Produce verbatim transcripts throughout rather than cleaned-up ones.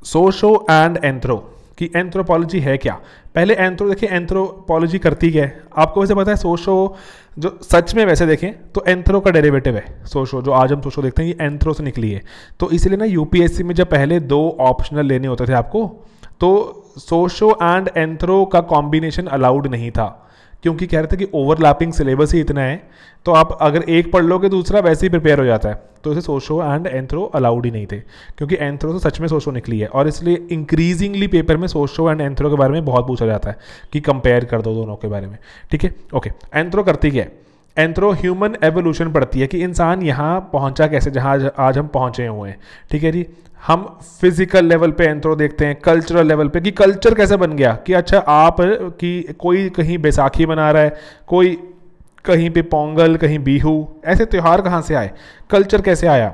Socio and anthro कि anthropology है क्या। पहले एंथ्रो देखिए, एंथ्रोपोलॉजी करती क्या है आपको वैसे पता है। सोशो जो सच में वैसे देखें तो एंथ्रो का डेरिवेटिव है सोशो, जो आज हम सोशो देखते हैं ये एंथ्रो से निकली है। तो इसलिए ना यूपीएससी में जब पहले दो ऑप्शनल लेने होते थे आपको, तो सोशो एंड एंथ्रो का कॉम्बिनेशन अलाउड नहीं था, क्योंकि कह रहे थे कि ओवरलैपिंग सिलेबस ही इतना है, तो आप अगर एक पढ़ लो कि दूसरा वैसे ही प्रिपेयर हो जाता है। तो इसे सोशो एंड एंथ्रो अलाउड ही नहीं थे, क्योंकि एंथ्रो तो सच में सोशो निकली है। और इसलिए इंक्रीजिंगली पेपर में सोशो एंड एंथ्रो के बारे में बहुत पूछा जाता है कि कंपेयर कर दो दोनों के बारे में, ठीक है। ओके, एंथ्रो करती क्या है? एंथ्रो ह्यूमन एवोल्यूशन पढ़ती है कि इंसान यहाँ पहुँचा कैसे जहाँ आज हम पहुँचे हुए हैं, ठीक है जी। हम फिजिकल लेवल पे एंथ्रो देखते हैं, कल्चरल लेवल पे कि कल्चर कैसे बन गया, कि अच्छा आप कि कोई कहीं बैसाखी मना रहा है, कोई कहीं पे पोंगल, कहीं बिहू, ऐसे त्यौहार कहाँ से आए, कल्चर कैसे आया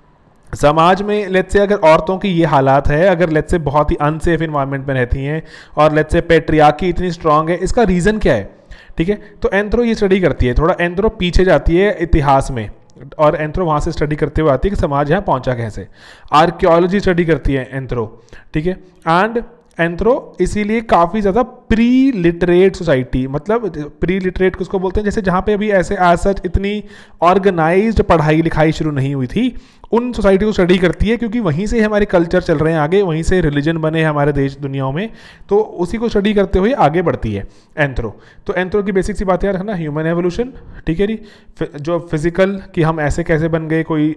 समाज में। लेट्स से अगर औरतों की ये हालात है, अगर लेट्स से बहुत ही अनसेफ इन्वायरमेंट में रहती हैं और लेट्स से पेट्रियार्की इतनी स्ट्रांग है, इसका रीज़न क्या है, ठीक है। तो एंथ्रो ये स्टडी करती है, थोड़ा एंथ्रो पीछे जाती है इतिहास में, और एंथ्रो वहाँ से स्टडी करते हुए आती है कि समाज यहाँ पहुँचा कैसे। आर्कियोलॉजी स्टडी करती है एंथ्रो, ठीक है। एंड एंथ्रो इसीलिए काफ़ी ज़्यादा प्री लिटरेट सोसाइटी, मतलब प्री लिटरेट किसको बोलते हैं, जैसे जहाँ पे अभी ऐसे आज सच इतनी ऑर्गेनाइज्ड पढ़ाई लिखाई शुरू नहीं हुई थी, उन सोसाइटी को स्टडी करती है, क्योंकि वहीं से हमारे कल्चर चल रहे हैं आगे, वहीं से रिलीजन बने हैं हमारे देश दुनियाओं में, तो उसी को स्टडी करते हुए आगे बढ़ती है एंथ्रो। तो एंथ्रो की बेसिक सी बात याद रखना, ह्यूमन एवोल्यूशन, ठीक है जी, जो फिजिकल कि हम ऐसे कैसे बन गए, कोई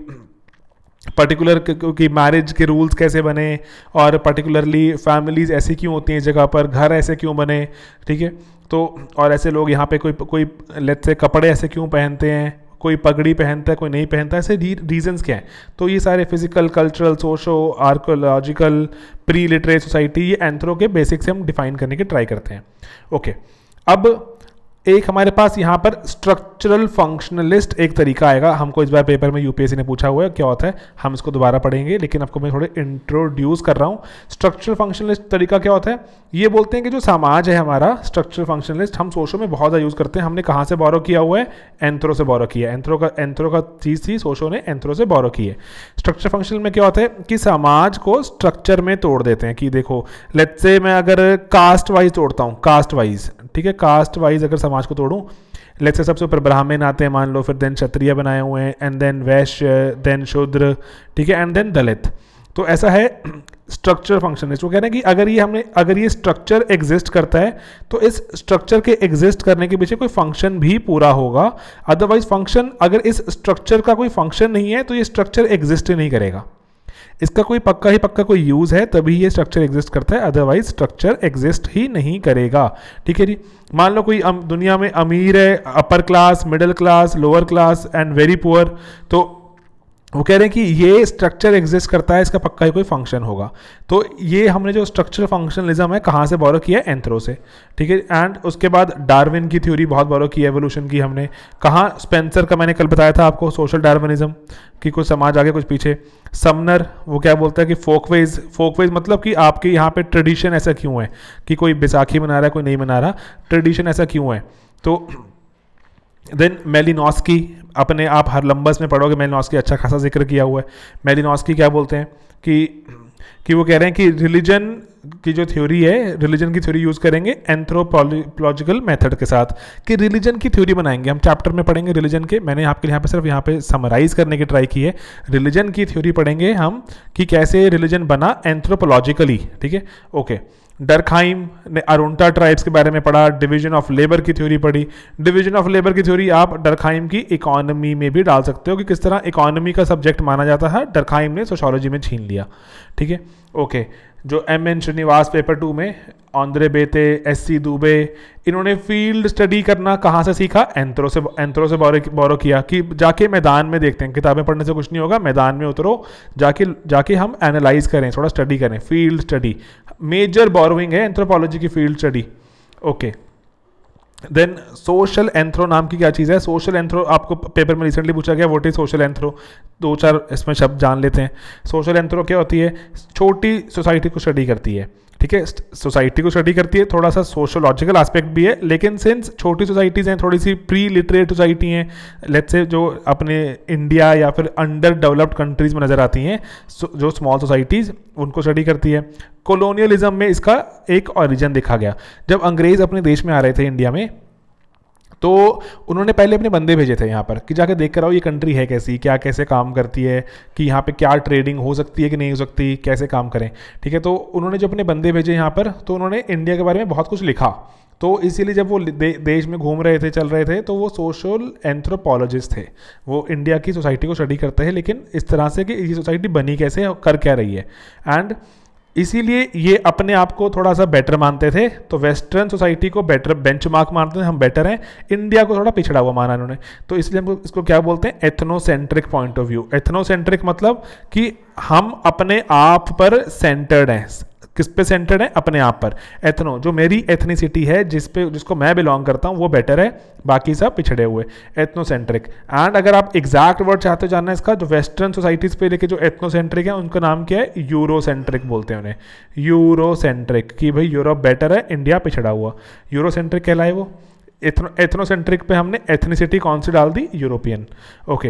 पर्टिकुलर कि मैरिज के रूल्स कैसे बने, और पर्टिकुलरली फैमिलीज ऐसी क्यों होती हैं इस जगह पर, घर ऐसे क्यों बने, ठीक है। तो और ऐसे लोग यहाँ पे कोई कोई लेट्स से कपड़े ऐसे क्यों पहनते हैं, कोई पगड़ी पहनता है कोई नहीं पहनता, ऐसे रीजंस क्या हैं। तो ये सारे physical, cultural, socio, archaeological, pre literate society, ये एंथ्रो के बेसिक से हम डिफाइन करने की ट्राई करते हैं। ओके, अब एक हमारे पास यहाँ पर स्ट्रक्चरल फंक्शनलिस्ट एक तरीका आएगा, हमको इस बार पेपर में यूपीएससी ने पूछा हुआ है, क्या होता है हम इसको दोबारा पढ़ेंगे, लेकिन आपको मैं थोड़े इंट्रोड्यूस कर रहा हूँ। स्ट्रक्चरल फंक्शनलिस्ट तरीका क्या होता है, ये बोलते हैं कि जो समाज है हमारा, स्ट्रक्चरल फंक्शनलिस्ट हम सोशो में बहुत ज़्यादा यूज़ करते हैं। हमने कहाँ से बोरो किया हुआ है, एंथ्रो से बोरो किया है। एंथ्रो का एंथ्रो का चीज़ थी, सोशो ने एंथ्रो से बोरो की है। स्ट्रक्चर फंक्शनल में क्या होता है कि समाज को स्ट्रक्चर में तोड़ देते हैं, कि देखो लेट्स से मैं अगर कास्ट वाइज तोड़ता हूँ, कास्ट वाइज, ठीक है, कास्ट वाइज अगर समाज को तोड़ूं, लेट्स से सबसे ऊपर ब्राह्मण आते हैं मान लो, फिर देन क्षत्रिय बनाए हुए हैं, एंड देन वैश्य, देन शूद्र, ठीक है, एंड देन दलित। तो ऐसा है स्ट्रक्चर फंक्शनलिस्ट। वो कह रहे हैं कि अगर ये हमने अगर ये स्ट्रक्चर एग्जिस्ट करता है तो इस स्ट्रक्चर के एग्जिस्ट करने के पीछे कोई फंक्शन भी पूरा होगा, अदरवाइज फंक्शन, अगर इस स्ट्रक्चर का कोई फंक्शन नहीं है तो ये स्ट्रक्चर एग्जिस्ट ही नहीं करेगा। इसका कोई पक्का ही पक्का कोई यूज़ है तभी ये स्ट्रक्चर एग्जिस्ट करता है, अदरवाइज स्ट्रक्चर एग्जिस्ट ही नहीं करेगा, ठीक है जी। मान लो कोई अम, दुनिया में अमीर है, upper class, middle class, lower class and very poor, तो वो कह रहे हैं कि ये स्ट्रक्चर एग्जिस्ट करता है, इसका पक्का ही कोई फंक्शन होगा। तो ये हमने जो स्ट्रक्चरल फंक्शनलिज्म है कहाँ से बोरो किया है, एंथ्रो से, ठीक है। एंड उसके बाद डार्विन की थ्योरी बहुत बोरो की है, एवोल्यूशन की हमने कहाँ, स्पेंसर का मैंने कल बताया था आपको, सोशल डार्विनिज्म, कि कुछ समाज आगे कुछ पीछे। समनर वो क्या बोलता है कि फोकवेज, फोकवेज मतलब कि आपके यहाँ पे ट्रेडिशन ऐसा क्यों है, कि कोई बैसाखी मना रहा है कोई नहीं मना रहा, ट्रेडिशन ऐसा क्यों है। तो देन मेलिनोस्की, अपने आप हरलम्बस में पढ़ोगे, मेलिनोस्की अच्छा खासा जिक्र किया हुआ है। मेलिनोस्की क्या बोलते हैं कि कि वो कह रहे हैं कि रिलीजन की जो थ्योरी है, रिलीजन की थ्योरी यूज़ करेंगे एंथ्रोपोलॉजिकल मेथड के साथ, कि रिलीजन की थ्योरी बनाएंगे। हम चैप्टर में पढ़ेंगे रिलीजन के, मैंने आपके यहाँ पे सिर्फ यहाँ पे समराइज करने की ट्राई की है। रिलीजन की थ्योरी पढ़ेंगे हम कि कैसे रिलीजन बना एंथ्रोपोलॉजिकली, ठीक है। ओके, डरखाइम ने अरुंटा ट्राइब्स के बारे में पढ़ा, डिवीजन ऑफ लेबर की थ्योरी पढ़ी। डिवीजन ऑफ लेबर की थ्योरी आप डरखाइम की इकोनॉमी में भी डाल सकते हो कि किस तरह इकोनॉमी का सब्जेक्ट माना जाता है, डरखाइम ने सोशियोलॉजी में छीन लिया, ठीक है। ओके, जो M N Srinivas paper two में, Andre Beteille, S C Dube, इन्होंने फील्ड स्टडी करना कहाँ से सीखा, एंथ्रो से एंथ्रो से बोरो बोरो किया, कि जाके मैदान में देखते हैं, किताबें पढ़ने से कुछ नहीं होगा, मैदान में उतरो, जाके जाके हम एनालाइज करें, थोड़ा स्टडी करें, फील्ड स्टडी मेजर बोरोइंग है एंथ्रोपोलॉजी की, field study. Okay, then social anthro नाम की क्या चीज़ है, सोशल एंथ्रो आपको पेपर में रिसेंटली पूछा गया, व्हाट इज सोशल एंथ्रो, दो चार इसमें शब्द जान लेते हैं। सोशल एंथ्रो क्या होती है, छोटी सोसाइटी को स्टडी करती है, ठीक है, सोसाइटी को स्टडी करती है, थोड़ा सा सोशोलॉजिकल एस्पेक्ट भी है, लेकिन सिंस छोटी सोसाइटीज़ हैं, थोड़ी सी प्री लिटरेट सोसाइटी हैं, लेट्स से जो अपने इंडिया या फिर अंडर डेवलप्ड कंट्रीज़ में नज़र आती हैं, जो स्मॉल सोसाइटीज़, उनको स्टडी करती है। कॉलोनियलिज्म में इसका एक ओरिजिन देखा गया। जब अंग्रेज़ अपने देश में आ रहे थे इंडिया में, तो उन्होंने पहले अपने बंदे भेजे थे यहाँ पर कि जाके देख कर आओ ये कंट्री है कैसी, क्या कैसे काम करती है, कि यहाँ पे क्या ट्रेडिंग हो सकती है कि नहीं हो सकती, कैसे काम करें। ठीक है, तो उन्होंने जो अपने बंदे भेजे यहाँ पर, तो उन्होंने इंडिया के बारे में बहुत कुछ लिखा। तो इसीलिए जब वो दे, देश में घूम रहे थे, चल रहे थे, तो वो सोशल एंथ्रोपोलॉजिस्ट थे। वो इंडिया की सोसाइटी को स्टडी करते हैं, लेकिन इस तरह से कि ये सोसाइटी बनी कैसे, कर क्या रही है। एंड इसीलिए ये अपने आप को थोड़ा सा बेटर मानते थे, तो वेस्टर्न सोसाइटी को बेटर बेंचमार्क मानते थे, हम बेटर हैं। इंडिया को थोड़ा पिछड़ा हुआ माना इन्होंने, तो इसलिए हम इसको क्या बोलते हैं, ethnocentric point of view. Ethnocentric मतलब कि हम अपने आप पर सेंटर्ड हैं। किस पे सेंटर्ड है, अपने आप पर। एथनो, जो मेरी एथनिसिटी है, जिस पे जिसको मैं बिलोंग करता हूँ, वो बेटर है, बाकी सब पिछड़े हुए। एथनोसेंट्रिक। एंड अगर आप एग्जैक्ट वर्ड चाहते हो जानना इसका, जो वेस्टर्न सोसाइटीज़ पे लेके जो एथनोसेंट्रिक है, उनका नाम क्या है, यूरोसेंट्रिक बोलते हैं उन्हें। यूरोसेंट्रिक, कि भाई यूरोप बेटर है, इंडिया पिछड़ा हुआ, यूरोसेंट्रिक कहलाए वो। एथनो एथनोसेंट्रिक पे हमने एथनिसिटी कौन सी डाल दी, यूरोपियन। ओके,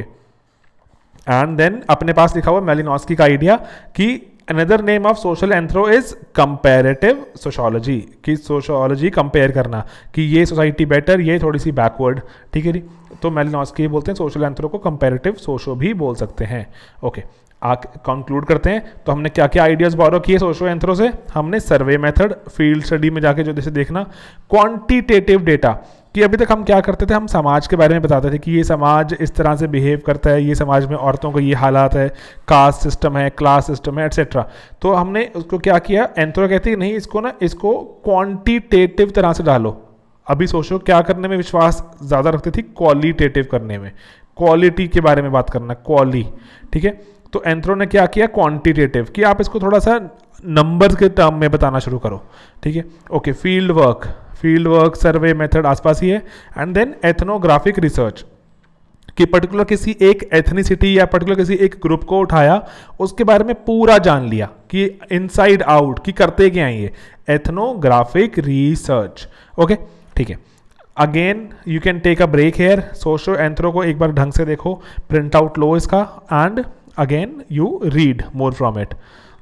एंड देन अपने पास लिखा हुआ मैलिनोस्की का आइडिया कि another name of social anthro is comparative sociology, कि सोशोलॉजी कंपेयर करना, कि ये सोसाइटी बेटर, ये थोड़ी सी बैकवर्ड। ठीक है जी, तो मैलिनोस्की बोलते हैं सोशल एंथ्रो को कंपैरेटिव सोशो भी बोल सकते हैं। ओके, आ कंक्लूड करते हैं। तो हमने क्या क्या आइडियाज़ बोरो किए सोशो एंथ्रो से, हमने सर्वे मेथड, फील्ड स्टडी में जाके जो जैसे देखना, क्वांटिटेटिव डेटा, कि अभी तक हम क्या करते थे, हम समाज के बारे में बताते थे कि ये समाज इस तरह से बिहेव करता है, ये समाज में औरतों को ये हालात है, कास्ट सिस्टम है, क्लास सिस्टम है, एटसेट्रा। तो हमने उसको क्या किया, एंथ्रो कहते हैं नहीं, इसको ना इसको क्वांटिटेटिव तरह से डालो। अभी सोचो क्या करने में विश्वास ज़्यादा रखती थी, क्वालिटेटिव करने में, क्वालिटी के बारे में बात करना, क्वाली। ठीक है, तो एंथ्रो ने क्या किया, क्वांटिटेटिव, कि आप इसको थोड़ा सा नंबर्स के टर्म में बताना शुरू करो। ठीक है, okay, field work, field work, survey method आसपास ही है। एंड देन एथनोग्राफिक रिसर्च, कि पर्टिकुलर किसी एक एथनिसिटी या पर्टिकुलर किसी एक ग्रुप को उठाया, उसके बारे में पूरा जान लिया कि इनसाइड आउट, कि करते क्या हैं ये, एथनोग्राफिक रिसर्च। ओके, ठीक है, again you can take a break here. Socio anthro को एक बार ढंग से देखो, प्रिंट आउट लो इसका, and again you read more from it.